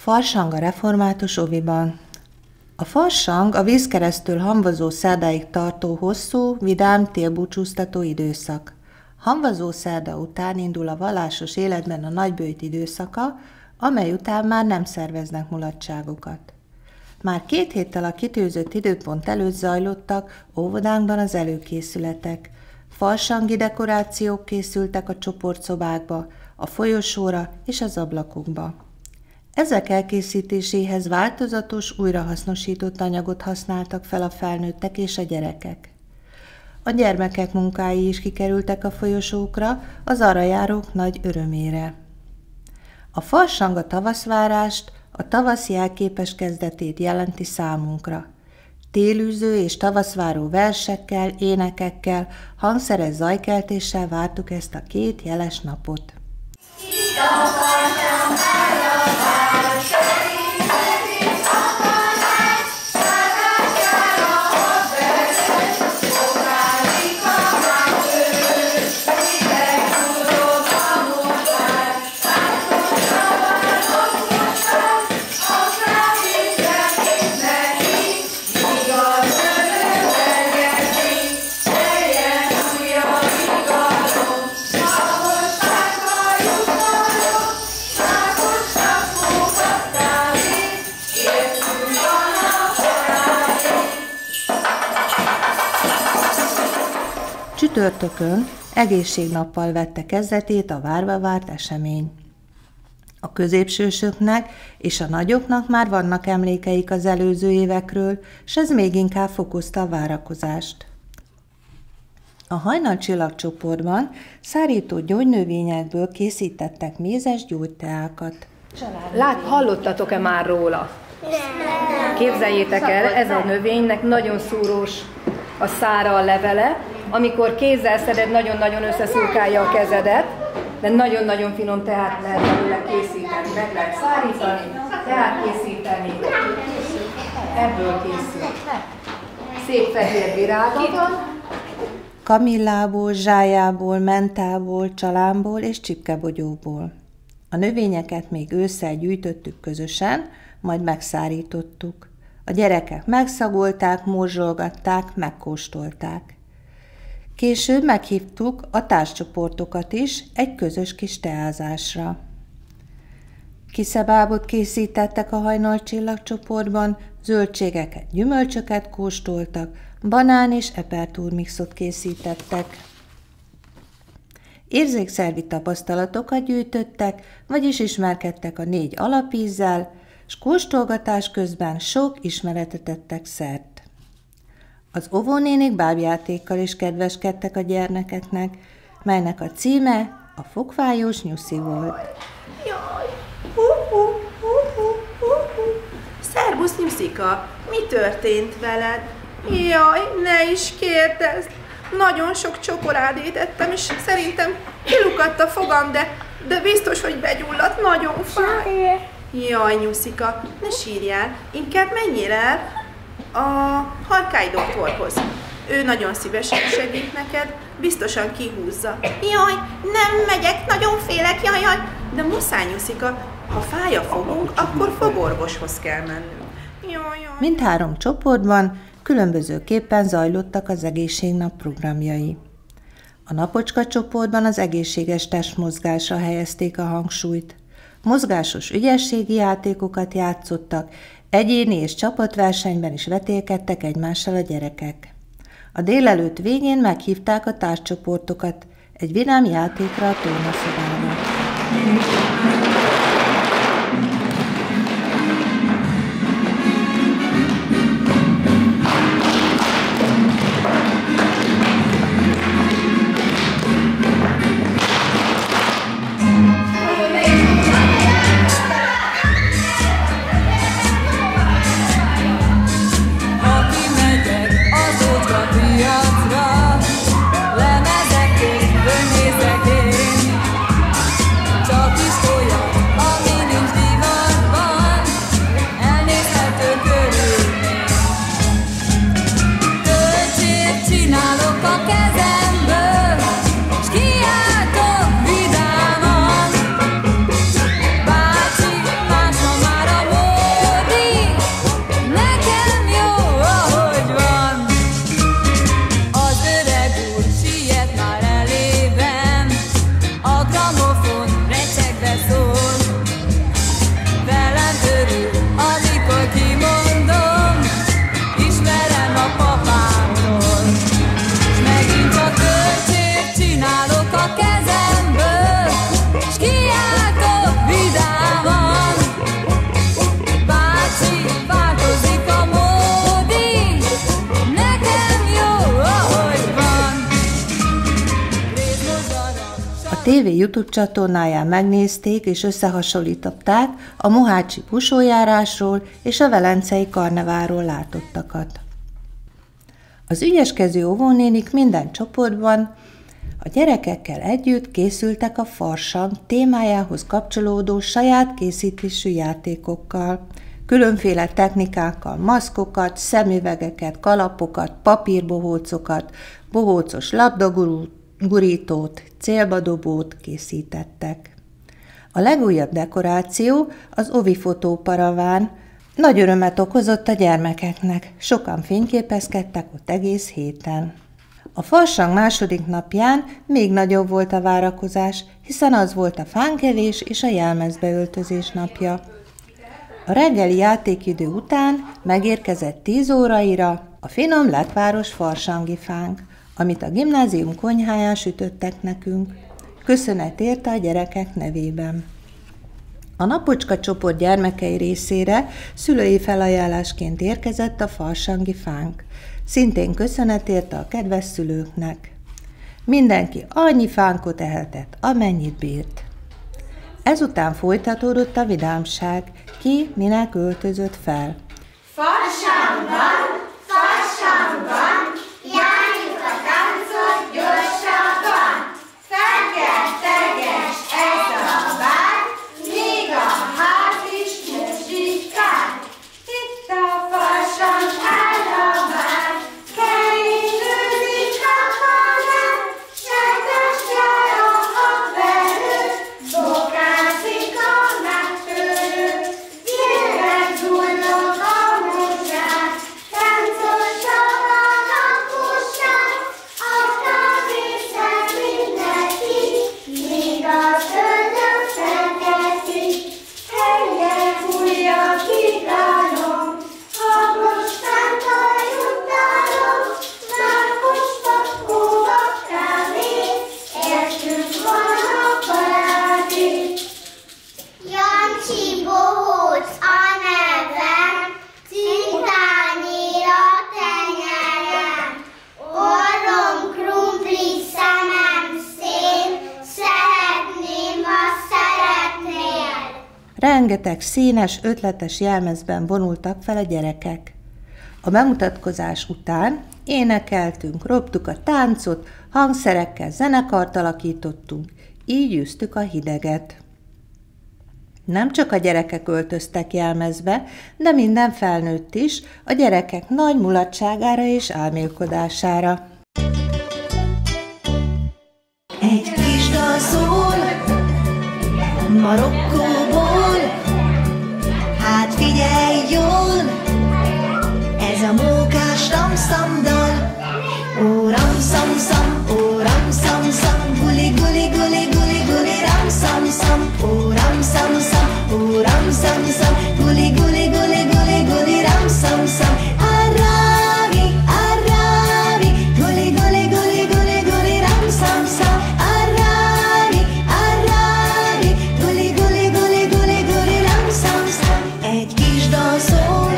Farsang a református oviban. A farsang a vízkeresztől hamvazó szerdáig tartó hosszú, vidám télbúcsúztató időszak. Hamvazó szerda után indul a vallásos életben a nagyböjt időszaka, amely után már nem szerveznek mulatságokat. Már 2 héttel a kitűzött időpont előtt zajlottak óvodánkban az előkészületek. Farsangi dekorációk készültek a csoportszobákba, a folyosóra és az ablakokba. Ezek elkészítéséhez változatos, újrahasznosított anyagot használtak fel a felnőttek és a gyerekek. A gyermekek munkái is kikerültek a folyosókra, az arra járók nagy örömére. A farsang a tavaszvárást, a tavasz jelképes kezdetét jelenti számunkra. Télűző és tavaszváró versekkel, énekekkel, hangszeres zajkeltéssel vártuk ezt a 2 jeles napot. Csütörtökön egészségnappal vette kezdetét a várva várt esemény. A középsősöknek és a nagyoknak már vannak emlékeik az előző évekről, s ez még inkább fokozta a várakozást. A hajnalcsillag csoportban szárító gyógynövényekből készítettek mézes gyógyteákat. Hallottatok-e már róla? Képzeljétek el, ez a növénynek nagyon szúrós a szára, a levele. Amikor kézzel szeded, nagyon-nagyon összeszurkálja a kezedet, de nagyon-nagyon finom teát lehet belőle készíteni. Meg lehet szárítani, teát készíteni. Ebből készül. Szép fehér virága van. Kamillából, zsájából, mentából, csalámból és csipkebogyóból. A növényeket még ősszel gyűjtöttük közösen, majd megszárítottuk. A gyerekek megszagolták, morzsolgatták, megkóstolták. Később meghívtuk a társcsoportokat is egy közös kis teázásra. Kiszebábot készítettek a hajnalcsillag csoportban, zöldségeket, gyümölcsöket kóstoltak, banán és epertúrmixot készítettek. Érzékszervi tapasztalatokat gyűjtöttek, vagyis ismerkedtek a 4 alapízzel, s kóstolgatás közben sok ismeretet tettek szert. Az óvónénik bábjátékkal is kedveskedtek a gyermekeknek, melynek a címe a Fogfájós Nyuszi volt. Jaj, Szerbusz, Nyuszika, mi történt veled? Jaj, ne is kérdezd! Nagyon sok csokoládét ettem, és szerintem kilukadt a fogam, de biztos, hogy begyulladt, nagyon fáj. Jaj, Nyuszika, ne sírjál, inkább menjél el a Harkály doktorhoz. Ő nagyon szívesen segít neked, biztosan kihúzza. Jaj, nem megyek, nagyon félek, jaj, de muszáj, Nyuszika, ha fáj a fogunk, akkor fogorvoshoz kell mennünk. Jaj. Mindhárom csoportban különbözőképpen zajlottak az egészségnap programjai. A napocska csoportban az egészséges testmozgásra helyezték a hangsúlyt. Mozgásos ügyességi játékokat játszottak, egyéni és csapatversenyben is vetélkedtek egymással a gyerekek. A délelőtt végén meghívták a társcsoportokat egy vidám játékra a tornaszobába. Lemezek és böngészek én, csak is olyan. TV YouTube csatornáján megnézték és összehasonlították a mohácsi busójárásról és a velencei karneválról látottakat. Az ügyeskező óvónénik minden csoportban a gyerekekkel együtt készültek a farsang témájához kapcsolódó saját készítésű játékokkal, különféle technikákkal, maszkokat, szemüvegeket, kalapokat, papírbohócokat, bohócos labdagurítót, célbadobót készítettek. A legújabb dekoráció az ovi fotóparaván nagy örömet okozott a gyermekeknek, sokan fényképezkedtek ott egész héten. A farsang második napján még nagyobb volt a várakozás, hiszen az volt a fánkevés és a jelmezbeöltözés napja. A reggeli játékidő után megérkezett 10 óraira a finom lettváros farsangi fánk, amit a gimnázium konyháján sütöttek nekünk. Köszönet érte a gyerekek nevében. A Napocska csoport gyermekei részére szülői felajánlásként érkezett a farsangi fánk. Szintén köszönet érte a kedves szülőknek. Mindenki annyi fánkot ehetett, amennyit bírt. Ezután folytatódott a vidámság, ki minek öltözött fel. Farsangban, járjuk a táncot gyorsabban. Fekete-teges ez a bár, még a ház is muzsikál. Itt a farsang áll a bár, keringőzik a kanál, setes jár a habverő, bokászik a megtörő. Gyerek zullog a muzsák, táncoltak a napusság, adtak észre mindenki, míg az ördög fekeszik. Helye fújja kigálom, habostánt a jutálom, mákostak óvak kávé, értünk van a parádi. Jancsi bohóc a nevem, cintányér a tenyerem, orrom krumpli, szemem szén, szeretném, ha szeretnél. Rengeteg színes, ötletes jelmezben vonultak fel a gyerekek. A bemutatkozás után énekeltünk, roptuk a táncot, hangszerekkel zenekart alakítottunk, így űztük a hideget. Nem csak a gyerekek öltöztek jelmezbe, de minden felnőtt is, a gyerekek nagy mulatságára és álmélkodására. Egy kis dal szól Marokkóból, hát figyelj jól, ez a mókás ramszamdal. Ó, ramszamszam, ó, ramszamszam, guli, guli, guli, guli, guli, ramszamszam, ó, ramszamszam, ó, ramszamszam, guli, guli, guli, guli, guli, ramszamszam. Arravi, arravi, guli, guli, guli, guli, guli, ramszamszam. Arravi, arravi, guli, guli, guli, guli, guli, ramszamszam. Egy kis dal szól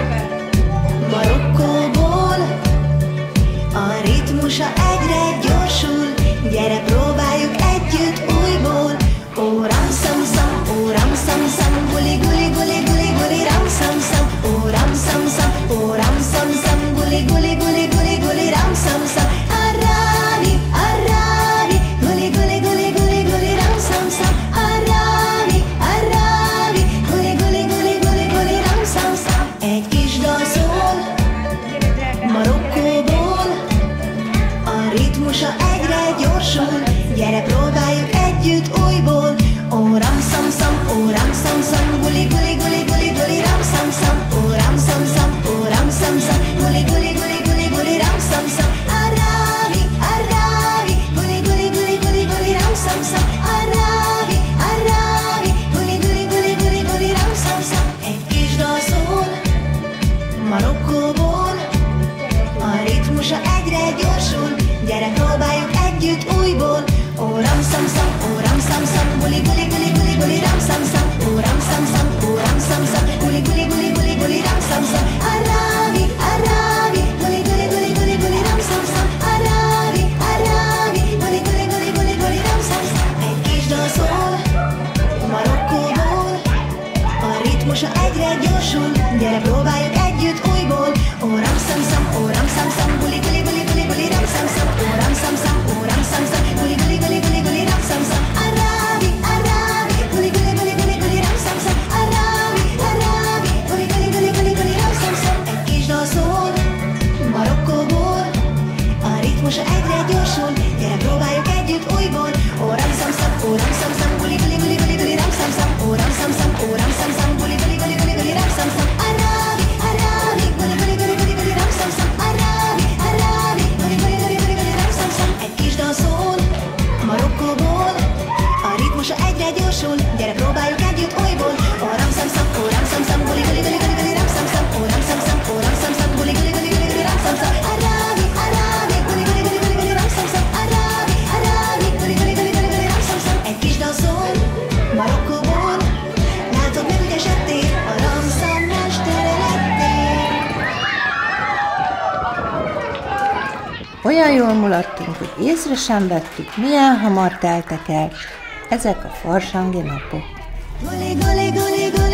Marokkóból, a ritmusa egyre gyorsul, gyere próbáljuk együtt újból. Ó, ramszamszam, ó, ramszamszam, guli, guli, guli, guli, guli, ramszamszam. Ó, ramszamszam, ó, ramszamszam, guli, guli, guli, guli, guli, ramszamszam. Arravi, arravi, guli, guli, guli, guli, guli, ramszamszam. Arravi, arravi, guli, guli, guli, guli, guli, ramszamszam. Egy kis dal szól Marokkóból, a Olyan jól mulattunk, hogy észre sem vettük, milyen hamar teltek el ezek a farsangi napok. Guli, guli, guli, guli.